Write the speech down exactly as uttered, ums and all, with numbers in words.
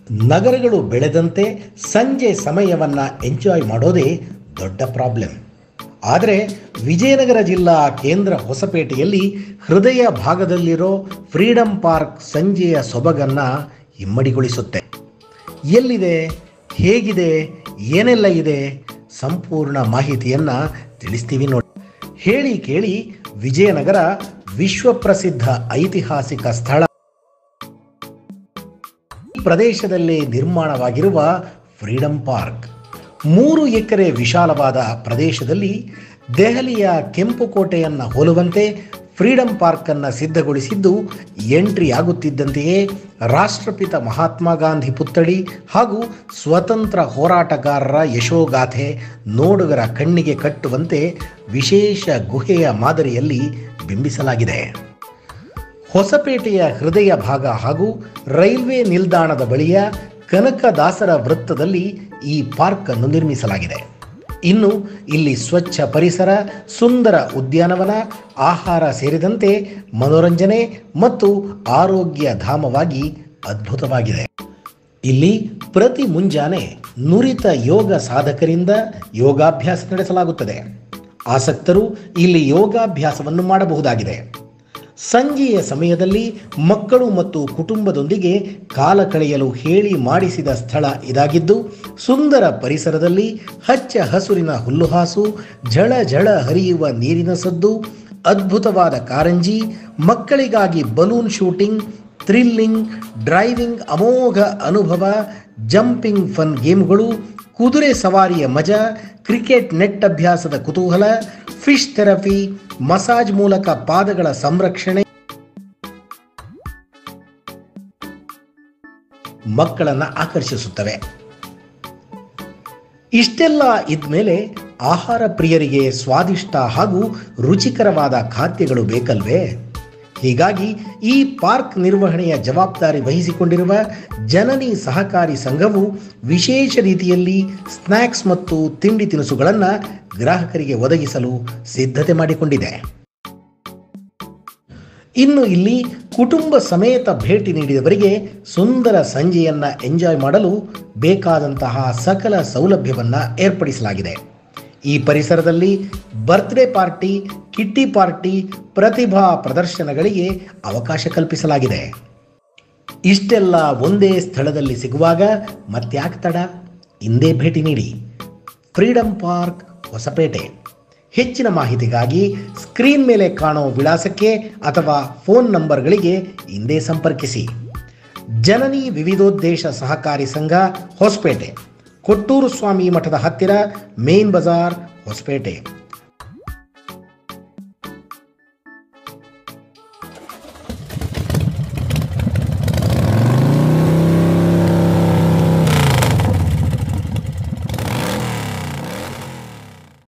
ನಗರಗಳು ಬೆಳೆದಂತೆ ಸಂಜೆ ಸಮಯವನ್ನು ಎಂಜಾಯ್ ಮಾಡೋದೇ ದೊಡ್ಡ ಪ್ರಾಬ್ಲಮ್. ಆದರೆ ವಿಜಯನಗರ ಜಿಲ್ಲಾ ಕೇಂದ್ರ ಹೊಸಪೇಟೆಯಲ್ಲಿ ಹೃದಯ ಭಾಗದಲ್ಲಿರೋ ಫ್ರೀಡಂ ಪಾರ್ಕ್ ಸಂಜೆಯ ಸೊಬಗನ್ನು ಇಮ್ಮಡಿಗೊಳಿಸುತ್ತೆ. ಎಲ್ಲಿದೆ, ಹೇಗಿದೆ, ಏನೆಲ್ಲ ಇದೆ, ಸಂಪೂರ್ಣ ಮಾಹಿತಿಯನ್ನು ತಿಳಿಸ್ತೀವಿ ನೋಡಿ. ಹೇಳಿ ಕೇಳಿ ವಿಜಯನಗರ ವಿಶ್ವಪ್ರಸಿದ್ಧ ಐತಿಹಾಸಿಕ ಸ್ಥಳ. ಈ ಪ್ರದೇಶದಲ್ಲಿ ನಿರ್ಮಾಣವಾಗಿರುವ ಫ್ರೀಡಂ ಪಾರ್ಕ್ ಮೂರು ಎಕರೆ ವಿಶಾಲವಾದ ಪ್ರದೇಶದಲ್ಲಿ ದೆಹಲಿಯ ಕೆಂಪುಕೋಟೆಯನ್ನು ಹೋಲುವಂತೆ ಫ್ರೀಡಂ ಪಾರ್ಕನ್ನು ಸಿದ್ಧಗೊಳಿಸಿದ್ದು, ಎಂಟ್ರಿ ಆಗುತ್ತಿದ್ದಂತೆಯೇ ರಾಷ್ಟ್ರಪಿತ ಮಹಾತ್ಮ ಗಾಂಧಿ ಪುತ್ಥಳಿ ಹಾಗೂ ಸ್ವತಂತ್ರ ಹೋರಾಟಗಾರರ ಯಶೋಗಾಥೆ ನೋಡುಗರ ಕಣ್ಣಿಗೆ ಕಟ್ಟುವಂತೆ ವಿಶೇಷ ಗುಹೆಯ ಮಾದರಿಯಲ್ಲಿ ಬಿಂಬಿಸಲಾಗಿದೆ. ಹೊಸಪೇಟೆಯ ಹೃದಯ ಭಾಗ ಹಾಗೂ ರೈಲ್ವೆ ನಿಲ್ದಾಣದ ಬಳಿಯ ಕನಕದಾಸರ ವೃತ್ತದಲ್ಲಿ ಈ ಪಾರ್ಕ್ ಅನ್ನು ನಿರ್ಮಿಸಲಾಗಿದೆ. ಇನ್ನು ಇಲ್ಲಿ ಸ್ವಚ್ಛ ಪರಿಸರ, ಸುಂದರ ಉದ್ಯಾನವನ, ಆಹಾರ ಸೇರಿದಂತೆ ಮನೋರಂಜನೆ ಮತ್ತು ಆರೋಗ್ಯ ಧಾಮವಾಗಿ ಅದ್ಭುತವಾಗಿದೆ. ಇಲ್ಲಿ ಪ್ರತಿ ಮುಂಜಾನೆ ನುರಿತ ಯೋಗ ಸಾಧಕರಿಂದ ಯೋಗಾಭ್ಯಾಸ ನಡೆಸಲಾಗುತ್ತದೆ. ಆಸಕ್ತರು ಇಲ್ಲಿ ಯೋಗಾಭ್ಯಾಸವನ್ನು ಮಾಡಬಹುದಾಗಿದೆ. ಸಂಜೆಯ ಸಮಯದಲ್ಲಿ ಮಕ್ಕಳು ಮತ್ತು ಕುಟುಂಬದೊಂದಿಗೆ ಕಾಲ ಕಳೆಯಲು ಹೇಳಿ ಮಾಡಿಸಿದ ಸ್ಥಳ ಇದಾಗಿದ್ದು, ಸುಂದರ ಪರಿಸರದಲ್ಲಿ ಹಚ್ಚ ಹಸುರಿನ ಹುಲ್ಲುಹಾಸು, ಝಳ ಝಳ ಹರಿಯುವ ನೀರಿನ ಸದ್ದು, ಅದ್ಭುತವಾದ ಕಾರಂಜಿ, ಮಕ್ಕಳಿಗಾಗಿ ಬಲೂನ್ ಶೂಟಿಂಗ್, ಥ್ರಿಲ್ಲಿಂಗ್ ಡ್ರೈವಿಂಗ್ ಅಮೋಘ ಅನುಭವ, ಜಂಪಿಂಗ್ ಫನ್ ಗೇಮ್ಗಳು, ಕುದುರೆ ಸವಾರಿಯ ಮಜಾ, ಕ್ರಿಕೆಟ್ ನೆಟ್ ಅಭ್ಯಾಸದ ಕುತೂಹಲ, ಫಿಶ್ ಥೆರಪಿ, ಮಸಾಜ್ ಮೂಲಕ ಪಾದಗಳ ಸಂರಕ್ಷಣೆ ಮಕ್ಕಳನ್ನು ಆಕರ್ಷಿಸುತ್ತವೆ. ಇಷ್ಟೆಲ್ಲ ಇದ್ಮೇಲೆ ಆಹಾರ ಪ್ರಿಯರಿಗೆ ಸ್ವಾದಿಷ್ಟ ಹಾಗೂ ರುಚಿಕರವಾದ ಖಾದ್ಯಗಳು ಬೇಕಲ್ವೇ? ಹೀಗಾಗಿ ಈ ಪಾರ್ಕ್ ನಿರ್ವಹಣೆಯ ಜವಾಬ್ದಾರಿ ವಹಿಸಿಕೊಂಡಿರುವ ಜನನಿ ಸಹಕಾರಿ ಸಂಘವು ವಿಶೇಷ ರೀತಿಯಲ್ಲಿ ಸ್ನ್ಯಾಕ್ಸ್ ಮತ್ತು ತಿಂಡಿ ತಿನಿಸುಗಳನ್ನು ಗ್ರಾಹಕರಿಗೆ ಒದಗಿಸಲು ಸಿದ್ಧತೆ ಮಾಡಿಕೊಂಡಿದೆ. ಇನ್ನು ಇಲ್ಲಿ ಕುಟುಂಬ ಸಮೇತ ಭೇಟಿ ನೀಡಿದವರಿಗೆ ಸುಂದರ ಸಂಜೆಯನ್ನು ಎಂಜಾಯ್ ಮಾಡಲು ಬೇಕಾದಂತಹ ಸಕಲ ಸೌಲಭ್ಯವನ್ನು ಏರ್ಪಡಿಸಲಾಗಿದೆ. ಈ ಪರಿಸರದಲ್ಲಿ ಬರ್ತ್ಡೇ ಪಾರ್ಟಿ, ಕಿಟ್ಟಿ ಪಾರ್ಟಿ, ಪ್ರತಿಭಾ ಪ್ರದರ್ಶನಗಳಿಗೆ ಅವಕಾಶ ಕಲ್ಪಿಸಲಾಗಿದೆ. ಇಷ್ಟೆಲ್ಲ ಒಂದೇ ಸ್ಥಳದಲ್ಲಿ ಸಿಗುವಾಗ ಮತ್ತ್ಯಾಕೆ ತಡ? ಇಂದೇ ಭೇಟಿ ನೀಡಿ ಫ್ರೀಡಂ ಪಾರ್ಕ್ ಹೊಸಪೇಟೆ. ಹೆಚ್ಚಿನ ಮಾಹಿತಿಗಾಗಿ ಸ್ಕ್ರೀನ್ ಮೇಲೆ ಕಾಣೋ ವಿಳಾಸಕ್ಕೆ ಅಥವಾ ಫೋನ್ ನಂಬರ್ಗಳಿಗೆ ಇಂದೇ ಸಂಪರ್ಕಿಸಿ. ಜನನಿ ವಿವಿಧೋದ್ದೇಶ ಸಹಕಾರಿ ಸಂಘ, ಹೊಸಪೇಟೆ, ಕೊಟ್ಟೂರು ಸ್ವಾಮಿ ಮಠದ ಹತ್ತಿರ, ಮೇನ್ ಬಜಾರ್, ಹೊಸಪೇಟೆ.